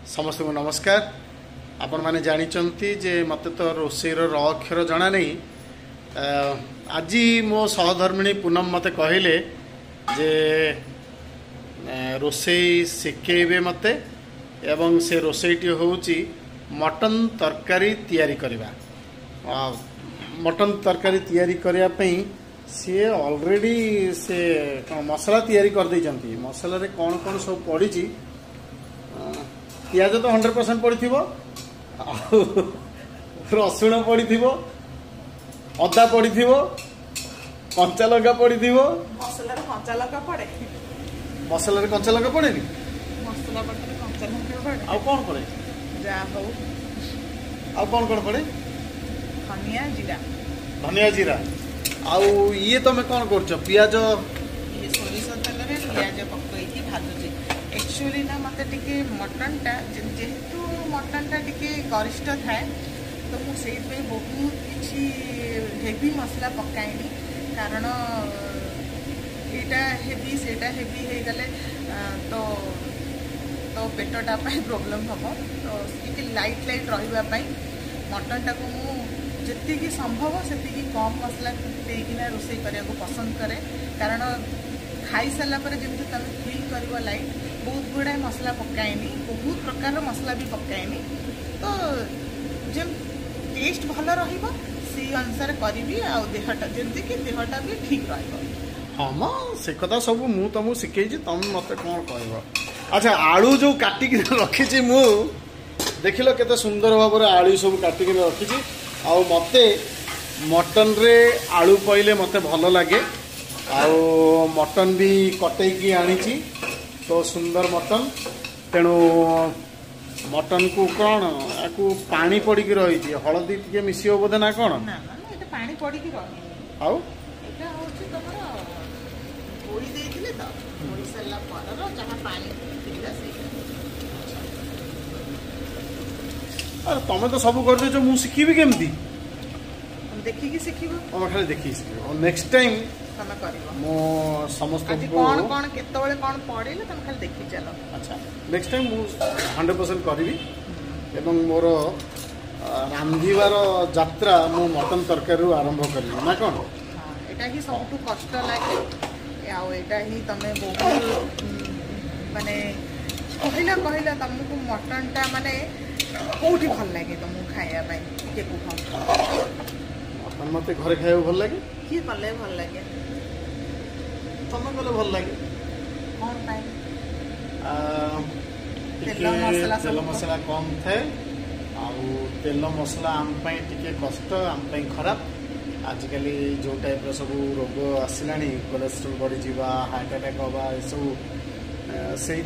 समस्त को नमस्कार। आपण मैंने जानी जे मत तो रोषेर र अक्षर जना नहीं। आज मो सहधर्मिणी पूनम मते कहले जे रोषेई शिखेबे मते एवं से रोषेईटी होउची मटन तरकारी तैयारी करबा। मटन तरकारी तैयारी करिया पई सी ऑलरेडी से मसला तैयारी कर दै जंती। मसला रे कौन कौन सब पड़ी छी पियाज तो 100% पड़ी थी, रसुण पड़ी थी, अदा पड़ी थी, कंचा लंका पड़ी थी। मसला रे कंचा लंका पड़े, मसला रे कंचा लंका पड़े नी, मसला पड़े कंचा लंका पड़े। आ कौन पड़े जा हो आ कौन पड़े? धनिया जीरा, धनिया जीरा। आउ ये तुम कौन करछ? पियाज ये सोरिष तेल रे पियाज पकई की भाजुची। एक्चुअली ना मते टिके मटन टा जेहेतु मटन टा टिके गरिष्ठ थाए तो मु सेई पे बहुत किछि हेवी मसला पकाइनी, कारण एटा हेवी सेटा हेवी हे गले तो तो पेटटा पाई प्रॉब्लम हबो। तो टिके लाइट लाइट रहिबा पाई मटन टा को मु जेतिकी संभव सेतिकी कम मसला देकिना रोषेई करिया को पसंद करे, कारण खाई सारा पर जब तुम फील कर लाइट बहुत गुड़ाए मसला पकाएनी, बहुत प्रकार मसला भी पकाएनी, तो जब टेस्ट भल रहिबो सी अनुसार करी देहटा जमती कि देहटा भी ठीक रहिबो। हाँ म से कथा सब मु तुमको शिखेची, तुम मत कौन कह। अच्छा आलू जो काटिक रखी मु देख लो केते सुंदर भाव आलू सब काटिक रखी। आउ मते मटन रे आलू पइले मते भल लगे। आउ मटन भी कटेकी आनी तो सुंदर मटन, तेणु मटन को कौन या पानी पड़िकी रही हलदी टी मिसी बोधे ना कौन ना ना ना एटा पानी पड़िकी रही आउ एटा होची तमरा गोड़ी देइथिले त गोड़ी सल्ला परर जहां पानी थिला से। अरे तुम तो सब कर दे, मु शिखी केमती देखिकी शिखिबो, तुम खाली देखी शिखिबो। नेक्स्ट टाइम तमे करिवो मो समस्त आज कौन कौन केतबेले कौन पड़िले तमे खाली देखि चलो। अच्छा नेक्स्ट टाइम मु 100% करी एवं मोर रांधिबार यात्रा मु मटन तरकारी आरंभ करी ना कौन। हाँ एटा ही सबटू कष्ट लागे आउ एटा ही तमे बहुत माने कहला तुमको मटन टा माने कोठी भल लागे तुमको खाया पई के कुह मटन मते घरे खाइबो भल लागे कि कले भल लागे तुम कले भल लागे कौन पाई तेल मसला कम थाए आउ तेल मसला आम पई टिके कष्ट आम पई खराब। आजिकल जो टाइप सब रोग आसला कोलेस्ट्रोल बढ़ी जावा हार्ट अटैक हवा सब से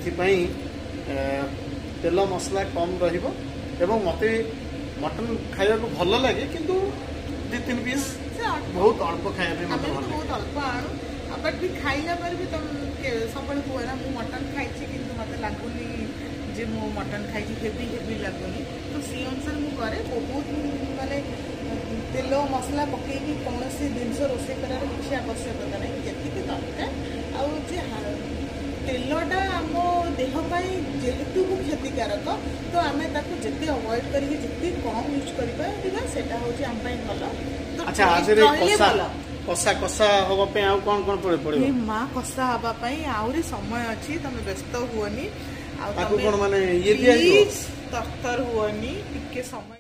तेल मसला कम रहिबो एवं मते मटन खाइबा को भल लगे किंतु 2-3 पीस बहुत अल्प खाइबा मते भल बहुत अल्प आणु बट भी खाइला पर भी तुम सब हुए ना मु मटन खाइछि किंतु मते लागुनी जे मु मटन खाइछि हेवी हेवी लागुनी, तो सी अनुसार मु करे बहुत माने तेल मसला पकईकि कौन जिनस रोषे करार किसी आवश्यकता नहीं, जी दरकार आउ तेलटा आम देहपाई जेहेतु क्षतिकारक तो आम जिते अवॉइड करके जिते कम यूज करवा हूँ आम भल। अच्छा आज कषा कषा हाँपे आउ कौन कौन पड़े माँ कषा हाँपाई आहरी समय अच्छी, तुम व्यस्त हुअनी कौन माने ये दिया तरतर हुअनी टिके समय।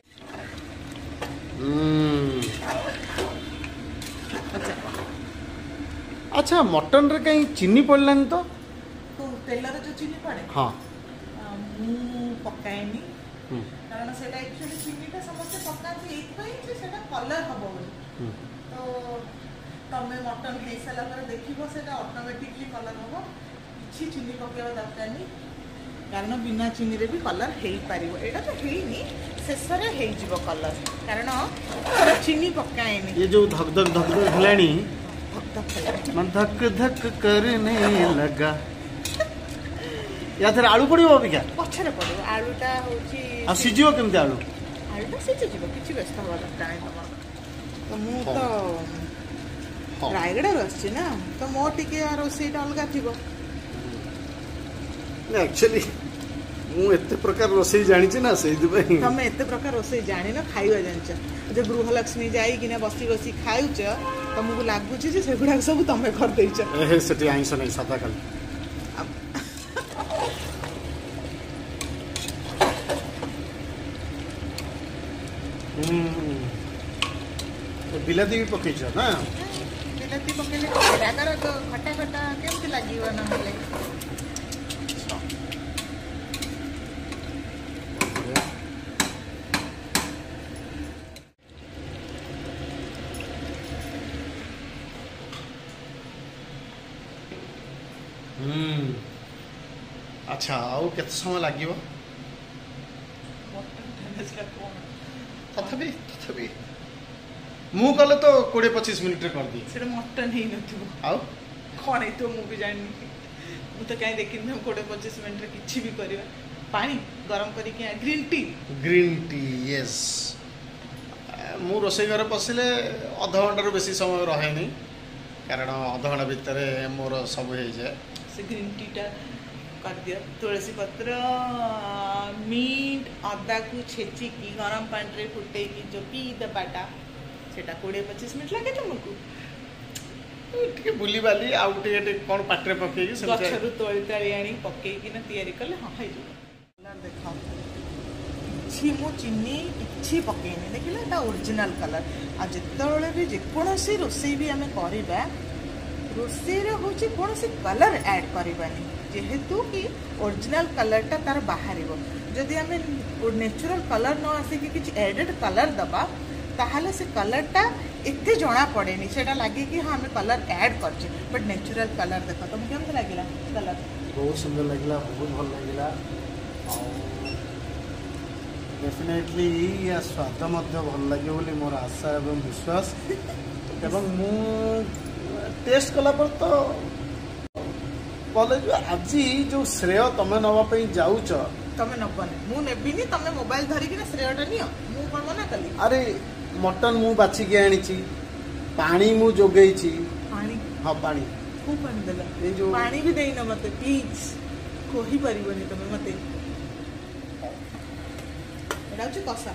अच्छा मटन रे कहीं चीनी पड़लानी तो तेल जो चीनी पड़े हाँ मु पकाएनी, कारण से एक्चुअली चीनीटा समस्त पकाती एटा कलर हम बोली, तो तमें मटन खाई सारा पर देखो से ऑटोमेटिकली कलर हम कि चीनी पकेवा दरकार नहीं, कारण बिना चीनी रे भी कलर हो पार एटा तो हेनी शेष हो कलर, कारण चीनी पकाएनी। ये जो धक धक धक धक हलानी मन धक धक करने लगा या फिर आलू पड़ो अबिका पछरे पड़ो आलूटा होची आ सिजियो केमते आलूटा सिझी जीव किछि व्यस्त हवा दरकार नहीं तमर। तो मु तो रायगड़ा रसछि ना तो मो टिके रोसेटा अलगा थिबो एक्चुअली ମୁଁ ଏତେ ପ୍ରକାର ରୋଷେଇ ଜାଣିଛି ନା ସେଇଥିପାଇଁ। ତମେ ଏତେ ପ୍ରକାର ରୋଷେଇ ଜାଣିନ, ଖାଇବା ଜାଣିଛ। ଯେ ଗୃହଲକ୍ଷ୍ମୀ ଯାଇକିନା ବସି ବସି ଖାଉଛ, ତମକୁ ଲାଗୁଛି ଯେ ସେଗୁଡାକ ସବୁ ତମେ କରିଦେଇଛ। ସେଠି ଆଇଁଷ ନାହିଁ, ସାଧା ଖାଲି। ବିଲାତି ବି ପକେଇଛ ନା? ବିଲାତି ପକେଇଲେ ଖଟା ଖଟା କେମିତି ଲାଗିବ ନହେଲେ। ଆଚ୍ଛା, ଆଉ କେତେ ସମୟ ଲାଗିବ? ତଥାପି ତଥାପି ମୁଁ କଲେ ତ 20-25 ମିନିଟ୍ରେ କରିଦିଏ। ସେଟା ମଟନ ହେଇନଥିବ, ଆଉ କ'ଣ ହେଇଥିବ ମୁଁ ବି ଜାଣିନି। ମୁଁ ତ କାହିଁ ଦେଖିନି 20-25 ମିନିଟ୍ରେ କିଛି ବି କରିବା। ପାଣି ଗରମ କରିକି ଗ୍ରୀନ୍ ଟି ୟେସ୍। ମୁଁ ରୋଷେଇ ଘରେ ପଶିଲେ ଅଧଘଣ୍ଟାରୁ ବେଶୀ ସମୟ ରହେନି, କାରଣ ଅଧଘଣ୍ଟା ଭିତରେ ମୋର ସବୁ ହେଇଯାଏ। ସେ ଗ୍ରୀନ୍ ଟିଟା କରିଦିଅ। ତୁଳସୀ ପତ୍ର, ମିଣ୍ଟ, ଅଦାକୁ ଛେଚିକି ଗରମ ପାଣିରେ ଫୁଟେଇକି ଯୋଉ ପିଇଦେବାଟା, ସେଟା 20-25 ମିନିଟ୍ ଲାଗେ ତୁମକୁ। ଟିକେ ବୁଲିବାଲି ଆଉ ଟିକେ କ'ଣ ପାଟିରେ ପକେଇକି ଗଛରୁ ତୋଳି ଆଣି ପକେଇକିନା ତିଆରି କଲେ ହଁ ହେଇଯିବ। କଲର୍ ଦେଖ, କିଛି ମୁଁ ଚିନି କିଛି ପକେଇନି, ଦେଖିଲେ ଏଟା ଓରିଜିନାଲ କଲର୍। ଆଉ ଯେତେବେଳେ ବି ଯେକୌଣସି ରୋଷେଇ ବି ଆମେ କରିବା, ରୋଷେଇରେ ହେଉଛି କୌଣସି କଲର୍ ଆଡ଼୍ କରିବାନି, ଯେହେତୁ କି ଓରିଜିନାଲ କଲର୍ଟା ତାର ବାହାରିବ। ଯଦି ଆମେ ନ୍ୟାଚୁରାଲ କଲର୍ ନ ଆସିକି କିଛି ଏଡେଡ୍ କଲର୍ ଦେବା, ତାହେଲେ ସେ କଲର୍ଟା ଏତେ ଜଣା ପଡ଼େନି, ସେଇଟା ଲାଗେ କି ହଁ ଆମେ କଲର୍ ଆଡ଼୍ କରିଛେ। ବଟ୍ ନ୍ୟାଚୁରାଲ କଲର୍ ଦେଖ, ତମକୁ କେମିତି ଲାଗିଲା କଲର୍? ବହୁତ ସୁନ୍ଦର ଲାଗିଲା, ବହୁତ ଭଲ ଲାଗିଲା। ଆଉ ଡେଫିନେଟଲି ୟା ସ୍ୱାଦ ମଧ୍ୟ ଭଲ ଲାଗିବ ବୋଲି ମୋର ଆଶା ଏବଂ ବିଶ୍ୱାସ। ଏବଂ ମୁଁ ଟେଷ୍ଟ କଲା ପରେ ତ କଲେଜ ଆଜି ଯେଉଁ ଶ୍ରେୟ ତମେ ନେବା ପାଇଁ ଯାଉଛ, ତମେ ନବନି, ମୁଁ ନେବିନି। ତମେ ମୋବାଇଲ ଧରିକିନା ଶ୍ରେୟଟା ନିଅ, ମୁଁ କ'ଣ ମନା କଲି? ଆରେ ମଟନ ମୁଁ ବାଛିକି ଆଣିଛି, ପାଣି ମୁଁ ଯୋଗେଇଛି। ପାଣି? ହଁ, ପାଣି। କୋଉ ପାଣି ଦେଲ? ଏଇ ଯୋଉ ପାଣି ବି ଦେଇନ ମତେ, ପ୍ଲିଜ୍ କହିପାରିବନି ତମେ ମତେ। ଏଇଟା ହଉଛି କଷା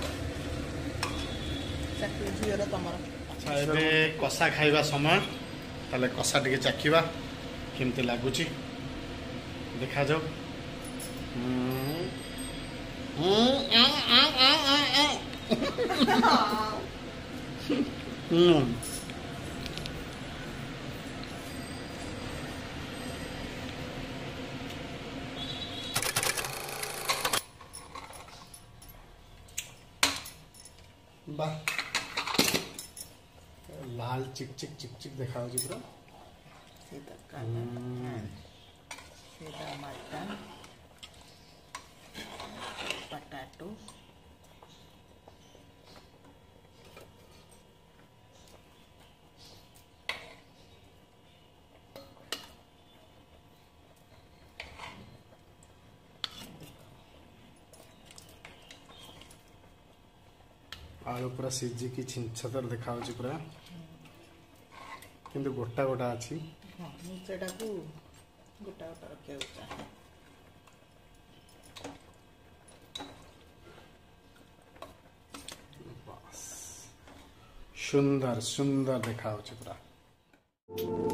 ଝିଅର ତମର। ଆଚ୍ଛା, ଏବେ କଷା ଖାଇବା ସମୟ। ତାହେଲେ କଷା ଟିକେ ଚାଖିବା କେମିତି ଲାଗୁଛି, ଦେଖାଯାଉ। ବାহ, ଲାଲ ଚିକ୍ ଚିକ୍ ଚିକ୍ ଚିକ୍ ଦେଖାଯାଉଛି ପୁରା। ସେଇଟା ମଟନ, ପଟାଟୋ, आलू पूरा सिझिकी छिंछतर देखा पूरा किंतु गोटा गोटा अच्छी गोटा गोटा रखा चाहे सुंदर सुंदर देखा पूरा।